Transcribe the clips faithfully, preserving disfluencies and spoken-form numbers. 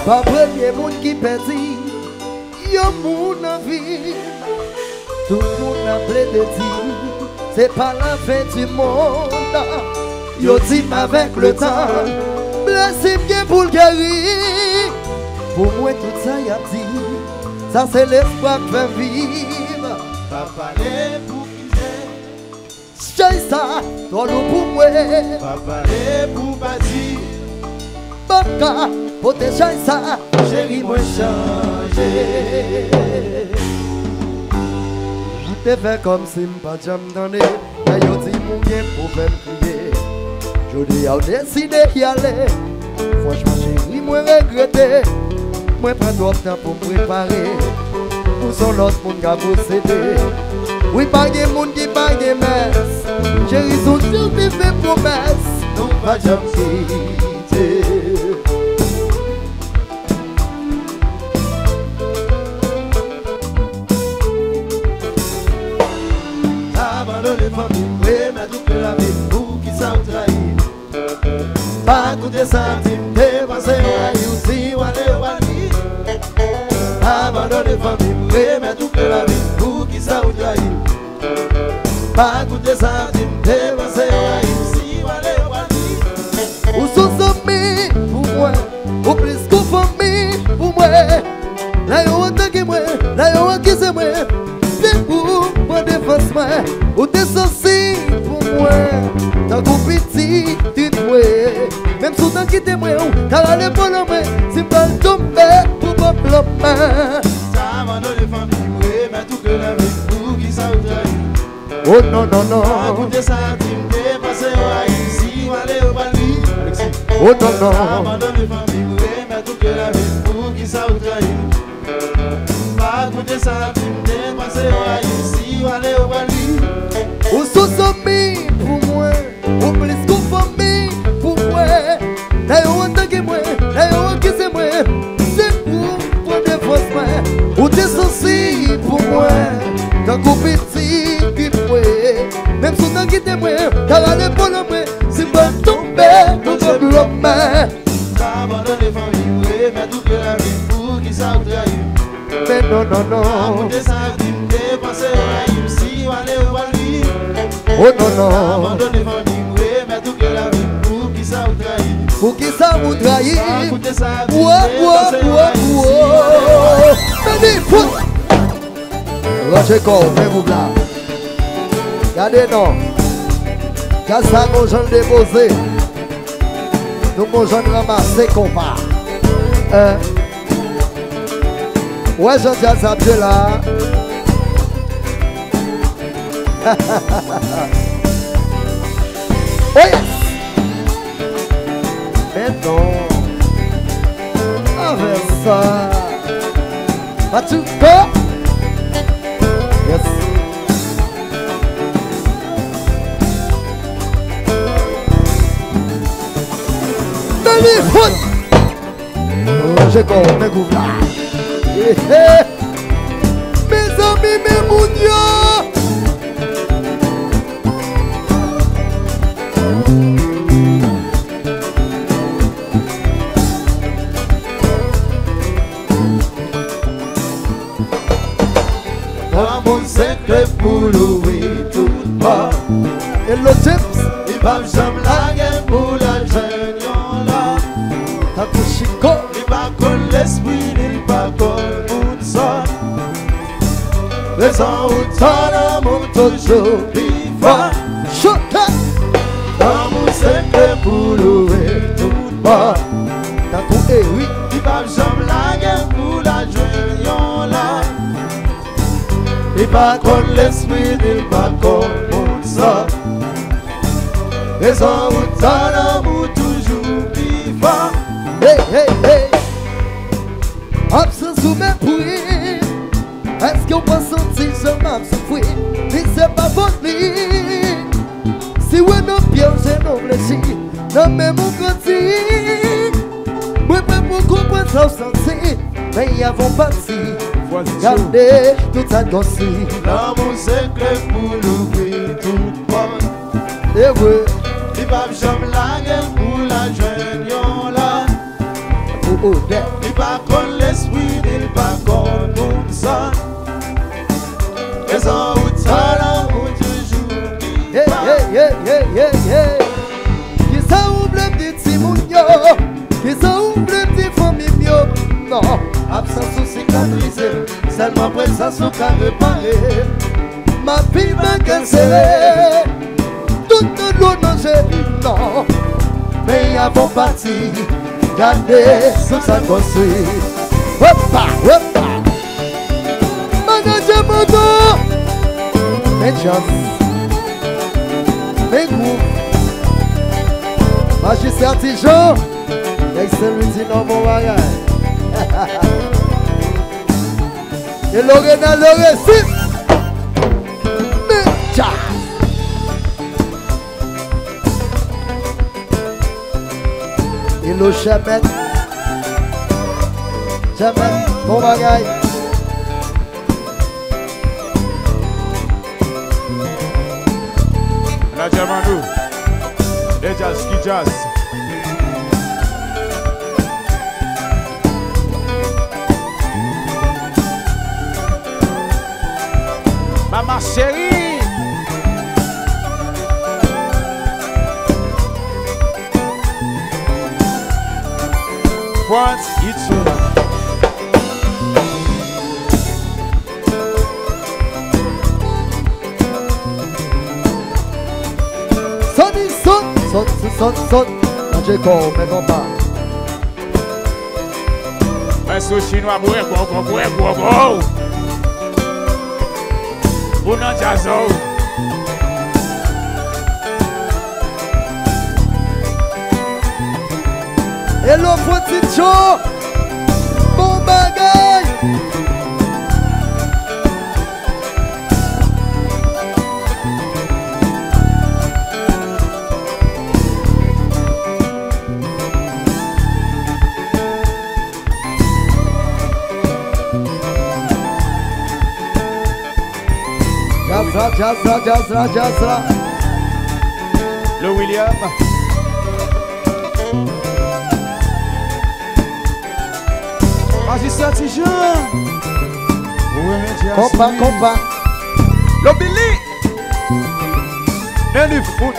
Pas premier monde qui perdit, y'a mon envie. Tout le monde a plein de dire, c'est pas la fin du monde. Yo dit avec le temps, blessé bien pour le guérir. Pour moi tout ça y a dit, ça c'est l'espoir qui fait vivre. Papa les pour quitter, J'ai ça, toi le pour moi. papa les pour bâtir. Baka, pour te j'ai ça, Chérie moi changer. je te fais comme si m'pas jamais donné. Mais yo dit mon bien pour faire crier. Je dis à décidé d'y aller. Franchement chérie, moi regretter. Moi prends trop de temps pour me préparer. Pour son l'autre monde qui a possédé. Oui, pas de monde qui pas de messe. Chérie, toujours me fait promesse. Non pas jamais quitter. Abandonner famille, oui, mais tout que la vie pour qui ça vous trahit. Pas coûter centime, dépenser à si ou aller ou aller. Abandonner famille, oui, mais tout que la vie pour qui ça vous trahit. Pas coûter centime, dépenser à si ou aller ou aller. Ou sous amis pour moi, ou plus qu'au famille pour moi. Là y'a un temps qui moi, là y'a un qui c'est moi. C'est pour moi défense moi, ou t'es censé pour moi. T'as qu'au petit, tu te vois. Même sous temps qui t'es moi, t'as allé pour le moi. Si m'pas le tomber pour pas plomber. Abandonner famille, oui, mais tout que la vie pour qui ça vous trahit. Oh non non Pas non. coûter centime, dépenser à si ou aller ou aller. Oh non non. Abandonner famille, oui, mais tout que la vie pour qui ça vous trahit. Pas coûter centime, dépenser à si ou aller ou aller. Ou sous amis pour moi, ou plus qu'au famille pour moi. Là y'a un temps qui moi, là y'a un qui c'est moi. C'est pour moi défense moi, ou t'es censé pour moi. T'as qu'au petit qui moi. Même sous temps qui t'es moi, t'as allé pour le moi. Si pas tomber pour te blomber. Abandonner famille, oui, mais tout que la vie pour qui ça vous trahit. Mais non non Pas non. coûter centime, dépenser à si ou aller ou aller. Oh non non. Abandonner famille, oui, mais tout que la vie pour qui ça vous trahit. Pour qui ça vous trahit? Pas coûter centime, Ouah, ouah, dépenser ouah, à si ou ouah. aller Venez, fout. Roger Corps, venez-vous là. Regardez non. Quand ça mon gens déposé. Nous mon gens ramassé compas. Hein? Ouais, Jean-Jacques Sabdieu là. Oh yes! Mais non. Avec ça. As-tu peur? Yes. Dali foot. Oh, j'ai encore mes goûts là. Eh, eh. Mes amis, mes mounions. Dans mon secret pour louer tout bas. Et le chips, Il va jamais la guerre pour la jeune là. t'as tout chico. Il va con l'esprit, il va con mon sang. Les ans où t'en mon toujours vivant. Chota. Dans mon secret pour louer tout bas. T'as tout, eh oui. Il va jamais la guerre pour la jeune là. Il va con l'esprit, il va con mon sang. Les ans où t'en mon toujours vivant. Hey, hey, hey. Absence ou mes prix. Est-ce qu'on peut sentir ce même souffrir? Mais c'est pas votre vie. Si ouais nos pièges nos blessés, non mais mon côté. Moi pas pour comprendre ça sentir. Mais y avons parti. Regardez tout ça gossé. Dans mon secret pour l'ouvrir tout bon. Eh oui. Il va jamais la guerre pour la jeune là. Pour honnête. Il pas qu'on l'esprit, il pas qu'on nous sonne. Les en route, talent, ou toujours. Yeah, yeah, yeah, yeah, yeah, yeah. Qui ça ouvre le petit mounio? Qui ça ouvre le petit famille mio? Non, absence ou cicatrisé, seulement présence ou qu'à réparer. Ma fille m'a cancellé, toute l'eau non j'ai non. Mais avant parti, gardez ce ça construit. Hoppa, hoppa. Manager moto, mes jobs, mes groupes, magicien artisan, ex-celui non mon bagage. Et Lorena le récit, mes jobs. Et le chemin, chemin, mon bagage. La Jamandou, les jazz, ski jazz. Maman chérie. Once it's Sonne, sonne, sonne, sonne, sonne. J'ai comme mes compas. un sou chinois, boué, go, go, boué, go, go. Ou non jazzo. Hello, petit show. Bon bagage. Jazza, jazza, jazza, jazza. Le William. Magistrat Tijan. Compas, compas. Le Billy. Et du foot.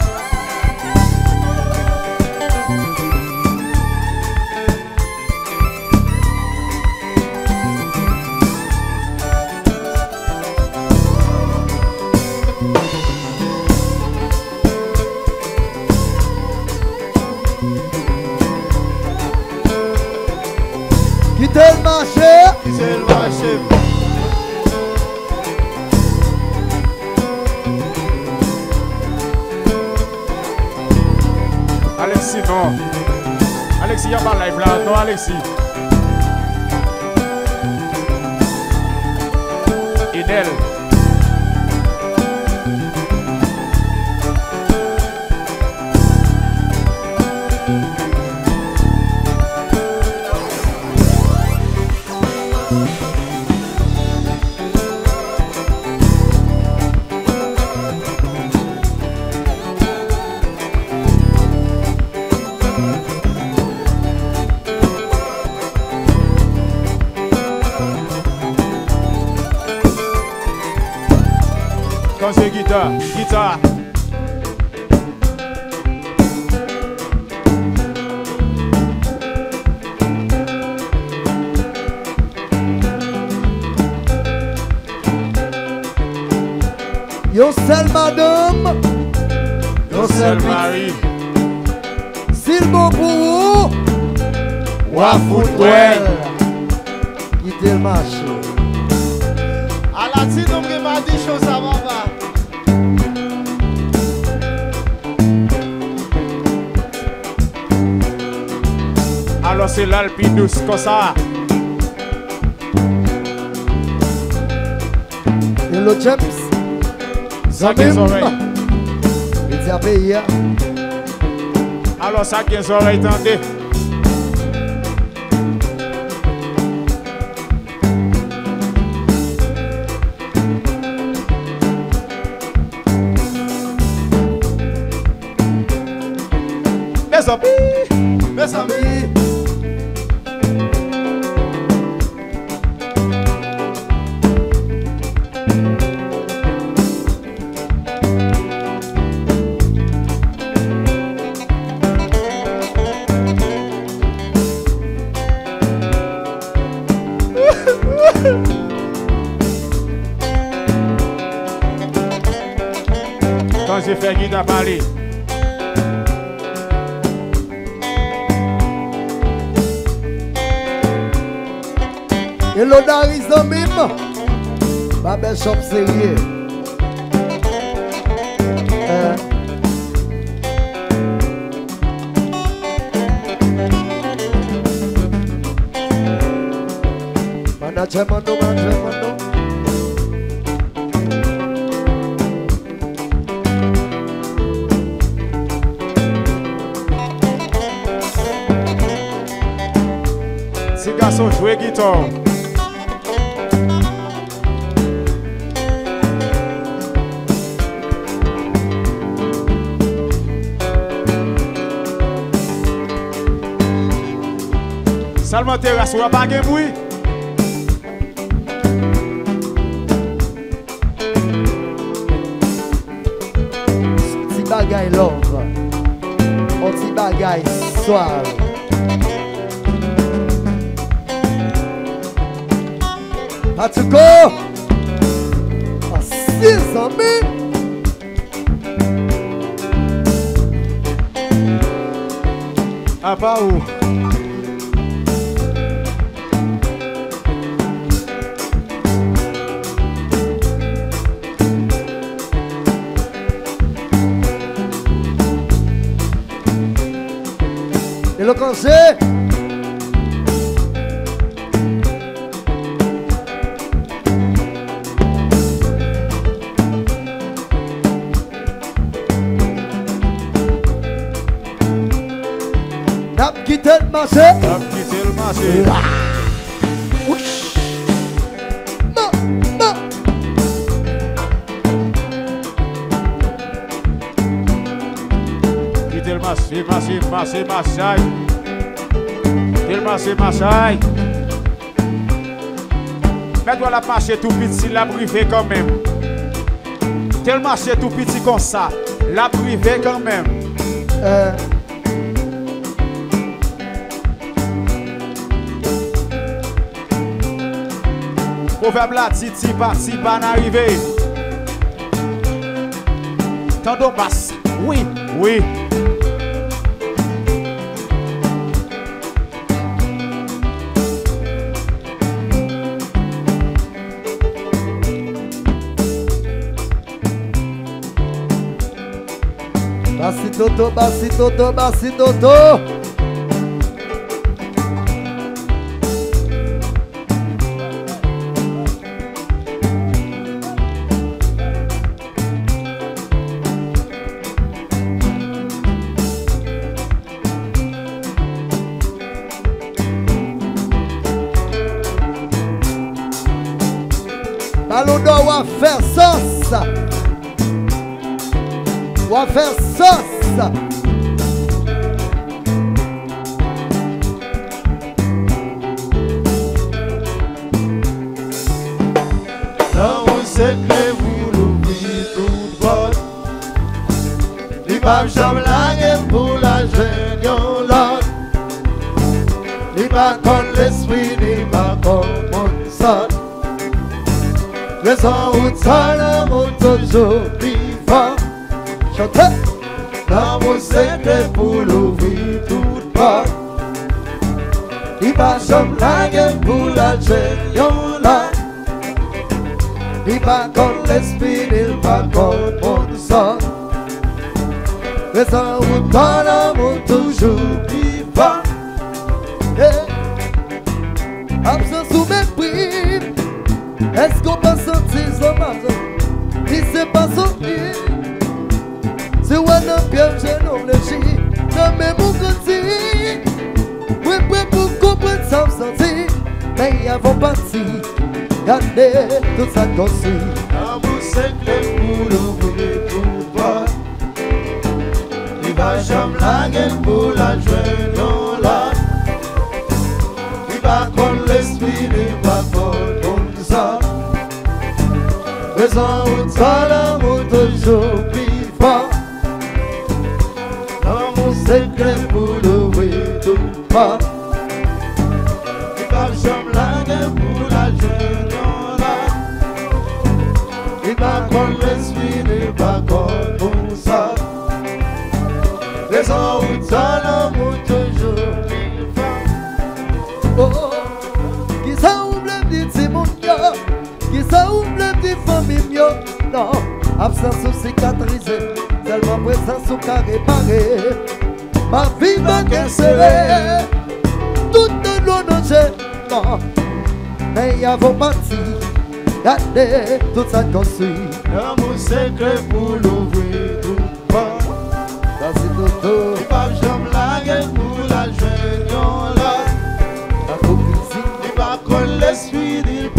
Quittez le marché. C'est le marché. Alexis, non. Alexis, il n'y a pas live là. Non, Alexis. Idel. Quand c'est guitare, guitare. Yo seul madame. Yo seul Seul mari. mari. S'il bon pour vous. Wa footwell. Quittez le marché. À la tine, on m'a dit chose avant va. Alors c'est l'Alpine douce comme ça. Et le James. Ça qui est oreilles. Il dit à payer. Alors ça qui est oreilles, tendez. Mes amis, mes amis, Quand j'ai fait guide à parler. Et l'odaris de mime. Babel Shop sérieux. Euh. Manager mando, manager mando. Si garçon jouer guitare. Seulement terrasse, on va pas de bruit. Petit bagaille love. Un petit bagaille soir. À tout go. À six amis. À part où? Et le conseil. N'a quitté le marché. N'a quitté le marché. Non, non. Quitter le marché, marché, marché, marché. Quitter le marché, marché. Mets-toi la marché tout petit, la privé quand même. Tel marché tout petit comme ça, la privé quand même. Euh. Proverbe là, titi, parti, pas n'arriver. Tendons basse. Oui, oui. Bassi toto, bassi toto, bassi toto. Ballon d'or, on va faire sauce. On va faire sauce. Dans mon secret, vous l'oubliez tout bon. Les babes j'aime la gueule pour la jeune yon l'autre. Les babes contre l'esprit, les babes contre mon son. Raison où t'as l'amour toujours vivant. Chantez. Dans mon secret pour l'ouvrir toute porte. Il va j'aime la gueule pour la jeune yon l'autre. Il va contre l'esprit, il va contre mon sang. Raison où t'as l'amour toujours vivant. Absence ou mépris. Est-ce qu'on peut sentir son matin? Il s'est pas sorti. C'est où un piège j'ai non léger. Non mais mon côté. Oui, oui, pour comprendre ça me sentir. Mais avant parti. Regardez tout ça construit. Dans mon secret pour l'ouvrir tout bas. Il va j'aime la gueule pour la jeune yon là. Il va contre l'esprit, il va contre mon sang. Raison où t'as l'amour toujours vivant. Dans mon secret pour l'ouvrir tout bas. Il va j'aime la gueule pour la jeune yon là. Il va contre l'esprit, il pas comme pour ça. Raison où t'en l'amour toujours. Oh, qui ça ouvre le petit mon yo, qui ça ouvre le petit famille yo. Non, absence ou cicatrisée, tellement présence ou qu'à réparer. Ma vie va qu'elle tout de l'eau nagée. Non, mais y'a vos parties, regardez tout ça construit. L'amour c'est que pour l'ouvrir tout pas. Ça c'est tout tout. Il va jamais la gueule pour la jeune là. La hypocrisie. Il va coller l'esprit, il